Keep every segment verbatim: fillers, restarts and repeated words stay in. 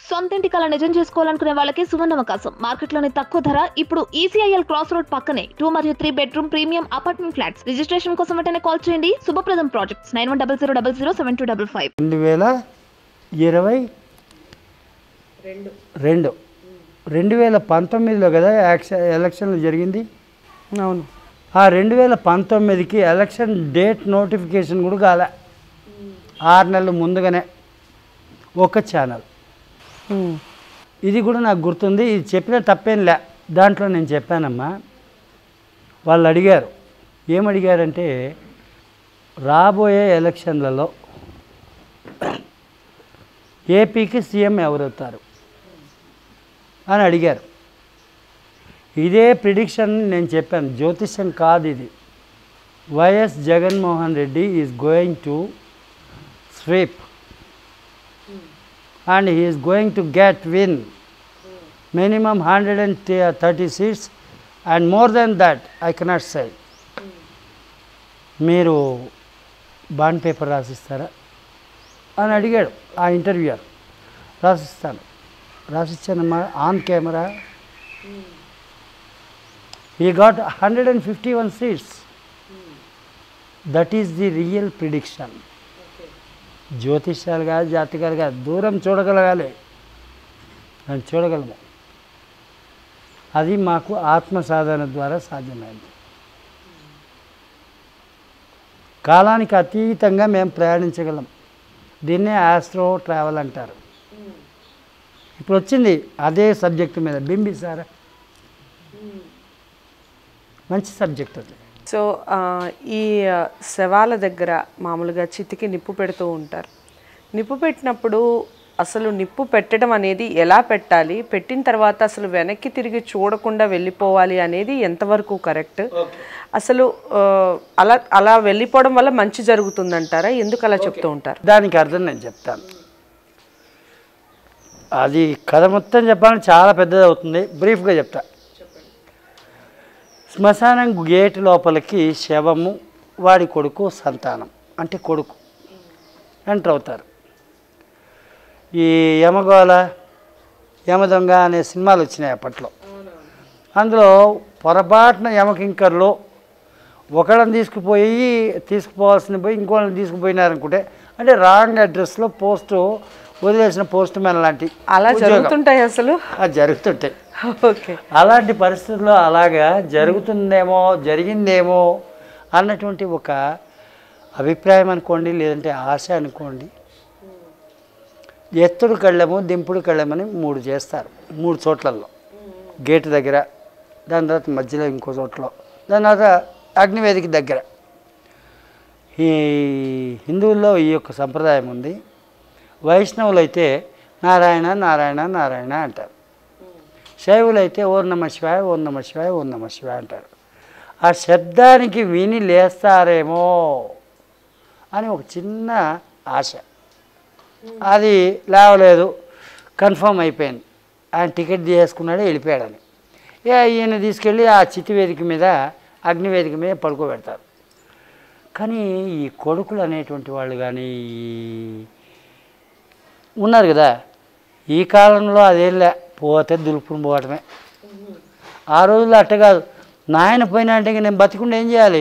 సొంతింటి కల నిజం చేసుకోవాలనుకునే వాళ్ళకి సువర్ణ అవకాశం. మార్కెట్లోని తక్కువ ధర ఇప్పుడు ఈసీఐఎల్ క్రాస్ రోడ్ పక్కనే టూ మరియు three bedroom premium apartment flats. Registration కోసం వెంటనే కాల్ చేయండి. Shubhapradam projects nine one double zero double zero seven two double five. రెండు వేల ఇరవై రెండు రెండు వేల పంతొమ్మిదిలో కదా ఎలక్షన్లు జరిగింది. అవును. ఆ రెండు వేల పంతొమ్మిదికి ఎలక్షన్ డేట్ నోటిఫికేషన్ కూడా కాలే. ఆరు నెలలు ముందుగానే ఒక ఛానల్. ఇది కూడా నాకు గుర్తుంది. ఇది చెప్పిన తప్పేం లే. దాంట్లో నేను చెప్పానమ్మా. వాళ్ళు అడిగారు, ఏమడిగారంటే రాబోయే ఎలక్షన్లలో ఏపీకి సీఎం ఎవరవుతారు అని అడిగారు. ఇదే ప్రిడిక్షన్ నేను చెప్పాను. జ్యోతిష్యం కాదు ఇది. YS Jaganmohan Reddy is going to sweep and he is going to get win minimum one hundred thirty seats and more than that I cannot say. మీరు బాండ్ పేపర్ రాసిస్తారా అని అడిగాడు ఆ ఇంటర్వ్యూయర్. రాసిస్తాను. రాసిచ్చానమ్మా on camera. he got one hundred fifty-one seats. that is the real prediction. జ్యోతిష్యాలు కాదు, జాతకాలు కాదు, దూరం చూడగలగాలి. అని చూడగలము. అది మాకు ఆత్మ సాధన ద్వారా సాధ్యమైంది. కాలానికి అతీతంగా మేము ప్రయాణించగలం. దీన్నే ఆస్ట్రో ట్రావెల్ అంటారు. ఇప్పుడు వచ్చింది అదే సబ్జెక్టు మీద బింబిసారా. మంచి సబ్జెక్ట్ అది. సో ఈ శవాల దగ్గర మామూలుగా చితికి నిప్పు పెడుతూ ఉంటారు. నిప్పు పెట్టినప్పుడు అసలు నిప్పు పెట్టడం అనేది ఎలా పెట్టాలి, పెట్టిన తర్వాత అసలు వెనక్కి తిరిగి చూడకుండా వెళ్ళిపోవాలి అనేది ఎంతవరకు కరెక్ట్? అసలు అలా అలా వెళ్ళిపోవడం వల్ల మంచి జరుగుతుందంటారా? ఎందుకు అలా చెప్తూ ఉంటారు? దానికి అర్థం నేను చెప్తాను. అది కథ మొత్తం చెప్పాలని చాలా పెద్దది అవుతుంది. బ్రీఫ్గా చెప్తా. శ్మశానం గేట్ లోపలికి శవము, వాడి కొడుకు, సంతానం అంటే కొడుకు ఎంటర్ అవుతారు. ఈ యమగోళ, యమదొంగ అనే సినిమాలు వచ్చినాయి అప్పట్లో. అందులో పొరపాటున యమకింకర్లో ఒకళ్ళని తీసుకుపోయి తీసుకుపోవాల్సిన పోయి ఇంకోళ్ళని తీసుకుపోయినారనుకుంటే, అంటే రాంగ్ అడ్రస్లో పోస్టు వదిలేసిన పోస్ట్ మ్యాన్ లాంటి అలా జరుగుతుంటాయి. అసలు అది జరుగుతుంటాయి. ఓకే. అలాంటి పరిస్థితుల్లో అలాగా జరుగుతుందేమో, జరిగిందేమో అన్నటువంటి ఒక అభిప్రాయం అనుకోండి, లేదంటే ఆశ అనుకోండి. ఎత్తుడు కళ్ళము, దింపుడు కళ్ళమని మూడు చేస్తారు. మూడు చోట్లలో, గేటు దగ్గర, దాని తర్వాత మధ్యలో ఇంకో చోట్ల, దాని తర్వాత అగ్నివేదిక దగ్గర. ఈ హిందువుల్లో ఈ యొక్క సంప్రదాయం ఉంది. వైష్ణవులు అయితే నారాయణ నారాయణ నారాయణ అంటారు. శైవులు అయితే ఓం నమ శివాయ ఓం నమ శివాయ ఓం నమ శివాయ అంటారు. ఆ శబ్దానికి విని లేస్తారేమో అని ఒక చిన్న ఆశ. అది లేవలేదు, కన్ఫర్మ్ అయిపోయింది. ఆయన టికెట్ తీసుకున్నాడు, వెళ్ళిపోయాడని. ఇక ఈయన తీసుకెళ్ళి ఆ చితివేదిక మీద, అగ్నివేదిక మీద పడుకోబెడతారు. కానీ ఈ కొడుకులు అనేటువంటి వాళ్ళు కానీ ఉన్నారు కదా, ఈ కాలంలో అదేం లే, పోతే దులుపుని పోవటమే. ఆ రోజుల్లో అట్ట కాదు. నాయన పోయినా అంటే నేను బతికుండా ఏం చేయాలి,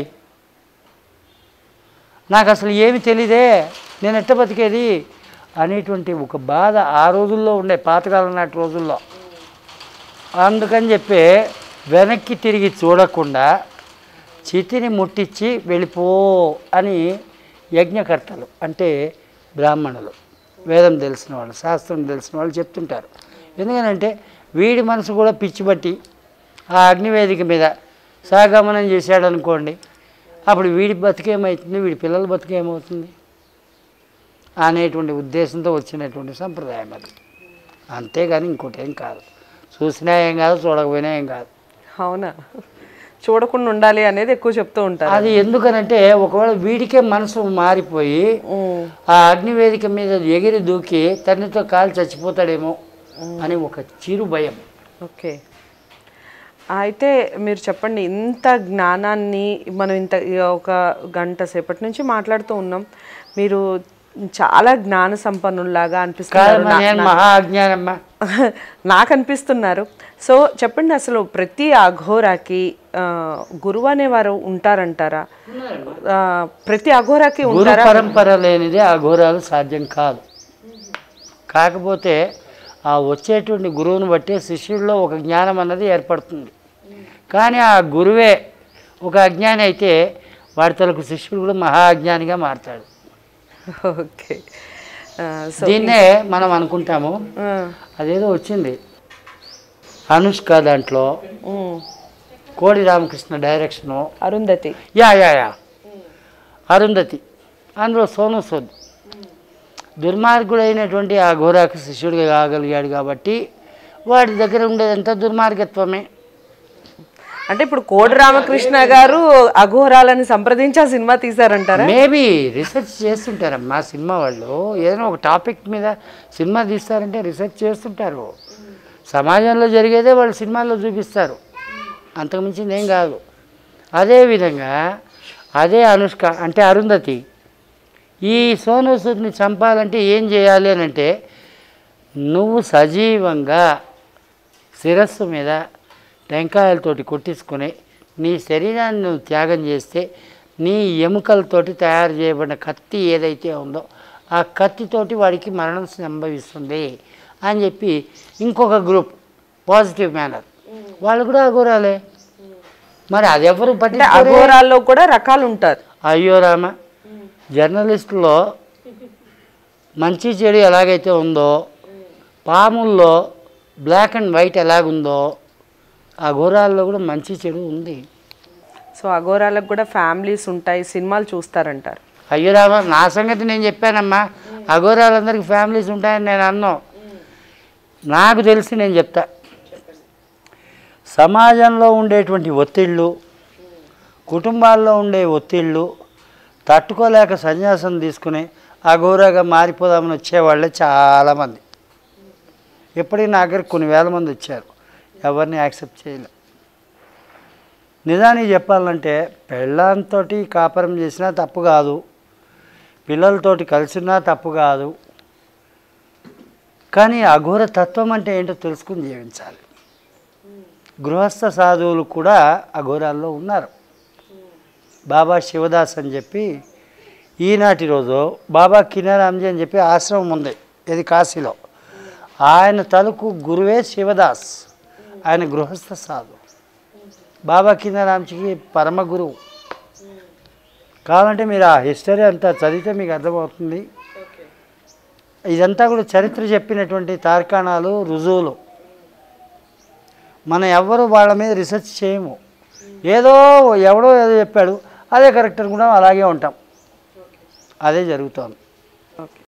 నాకు అసలు ఏమి తెలీదే, నేను ఎట్ట బతికేది అనేటువంటి ఒక బాధ ఆ రోజుల్లో ఉండే, పాతకాలం నాటి రోజుల్లో. అందుకని చెప్పి వెనక్కి తిరిగి చూడకుండా చితిని ముట్టించి వెళ్ళిపో అని యజ్ఞకర్తలు అంటే బ్రాహ్మణులు, వేదం తెలిసిన వాళ్ళు, శాస్త్రం తెలిసిన వాళ్ళు చెప్తుంటారు. ఎందుకనంటే వీడి మనసు కూడా పిచ్చిబట్టి ఆ అగ్నివేదిక మీద సహగమనం చేశాడు అనుకోండి, అప్పుడు వీడి బతికేమవుతుంది, వీడి పిల్లల బతికేమవుతుంది అనేటువంటి ఉద్దేశంతో వచ్చినటువంటి సంప్రదాయం అది. అంతేగాని ఇంకోటి ఏం కాదు. చూసినా ఏం కాదు, చూడకపోయినా ఏం కాదు. అవునా? చూడకుండా ఉండాలి అనేది ఎక్కువ చెప్తూ ఉంటారు. అది ఎందుకనంటే ఒకవేళ వీడికే మనసు మారిపోయి ఆ అగ్నివేదిక మీద ఎగిరి దూకి తన్నితో కాలు చచ్చిపోతాడేమో అని ఒక చిరు భయం. ఓకే. అయితే మీరు చెప్పండి, ఇంత జ్ఞానాన్ని మనం ఇంత ఒక గంట సేపటి నుంచి మాట్లాడుతూ ఉన్నాం. మీరు చాలా జ్ఞాన సంపన్నుల్లాగా అనిపిస్తున్నారు. కాదమ్మా, నేను మహా అజ్ఞానమ్మా. నాకు అనిపిస్తున్నారు. సో చెప్పండి, అసలు ప్రతి అఘోరాకి ఆ, గురువు అనేవారు ఉంటారంటారా? ఆ, ప్రతి అఘోరాకి గురు ఉంటారా? పరంపర లేనిదే అఘోరాలు సాధ్యం కాదు. కాకపోతే ఆ వచ్చేటువంటి గురువుని బట్టి శిష్యుల్లో ఒక జ్ఞానం అన్నది ఏర్పడుతుంది. కానీ ఆ గురువే ఒక అజ్ఞాని అయితే వాడి తలకు శిష్యుడు కూడా మహా అజ్ఞానిగా మారతాడు. ఓకే. దీన్నే మనం అనుకుంటాము. అదేదో వచ్చింది అనుష్క దాంట్లో, Kodi Ramakrishna direction, Arundhati. Yeah yeah yeah Arundhati. అందులో సోను సూద్ దుర్మార్గుడైనటువంటి ఆ ఘోరాకు శిష్యుడిగా కాగలిగాడు కాబట్టి వాడి దగ్గర ఉండేదంతా దుర్మార్గత్వమే. అంటే ఇప్పుడు కోడి రామకృష్ణ గారు అఘోరాలని సంప్రదించి ఆ సినిమా తీశారంటారా? మేబీ రీసెర్చ్ చేస్తుంటారమ్మా సినిమా వాళ్ళు. ఏదైనా ఒక టాపిక్ మీద సినిమా తీస్తారంటే రీసెర్చ్ చేస్తుంటారు. సమాజంలో జరిగేదే వాళ్ళు సినిమాల్లో చూపిస్తారు, అంతకుమించింది ఏం కాదు. అదేవిధంగా అదే అనుష్క అంటే అరుంధతి ఈ సోను సూద్ని చంపాలంటే ఏం చేయాలి అని అంటే, నువ్వు సజీవంగా శిరస్సు మీద టెంకాయలతోటి కొట్టించుకొని నీ శరీరాన్ని నువ్వు త్యాగం చేస్తే నీ ఎముకలతోటి తయారు చేయబడిన కత్తి ఏదైతే ఉందో ఆ కత్తితోటి వాడికి మరణం సంభవిస్తుంది అని చెప్పి ఇంకొక గ్రూప్ పాజిటివ్ మేనర్ వాళ్ళు కూడా అఘోరాలే. మరి అది ఎవరు పట్టి అఘోరాల్లో కూడా రకాలు ఉంటారు. అయ్యో రామ, జర్నలిస్టులో మంచి చెడు ఎలాగైతే ఉందో, పాముల్లో బ్లాక్ అండ్ వైట్ ఎలాగుందో అఘోరాల్లో కూడా మంచి చెడు ఉంది. సో అఘోరాలకు కూడా ఫ్యామిలీస్ ఉంటాయి, సినిమాలు చూస్తారంటారు. అయ్యో రామ, నా సంగతి నేను చెప్పానమ్మా. అఘోరాలందరికీ ఫ్యామిలీస్ ఉంటాయని నేను అన్నాను. నాకు తెలిసి నేను చెప్తా. సమాజంలో ఉండేటువంటి ఒత్తిళ్ళు, కుటుంబాల్లో ఉండే ఒత్తిళ్ళు తట్టుకోలేక సన్యాసం తీసుకుని అఘోరాగా మారిపోదామని వచ్చేవాళ్ళే చాలామంది. ఇప్పటికీ నా దగ్గర కొన్ని వేల మంది వచ్చారు, ఎవరిని యాక్సెప్ట్ చేయలే. నిజానికి చెప్పాలంటే పెళ్ళాంతో కాపురం చేసినా తప్పు కాదు, పిల్లలతోటి కలిసినా తప్పు కాదు. కానీ అఘోర తత్వం అంటే ఏంటో తెలుసుకుని జీవించాలి. గృహస్థ సాధువులు కూడా అఘోరాల్లో ఉన్నారు. బాబా శివదాస్ అని చెప్పి ఈనాటి రోజు బాబా కినారాంజీ అని చెప్పి ఆశ్రమం ఉంది, ఇది కాశీలో. ఆయన తలకు గురువే శివదాస్, ఆయన గృహస్థ సాధు. బాబా కినారాంజీకి పరమ గురువు. కావాలంటే మీరు ఆ హిస్టరీ అంతా చదివితే మీకు అర్థమవుతుంది. ఇదంతా కూడా చరిత్ర చెప్పినటువంటి తార్కాణాలు, రుజువులు. మనం ఎవ్వరూ వాళ్ళ మీద రీసెర్చ్ చేయము. ఏదో ఎవడో ఏదో చెప్పాడు అదే కరెక్ట్ అనుకుంటాం, అలాగే ఉంటాం. అదే జరుగుతోంది.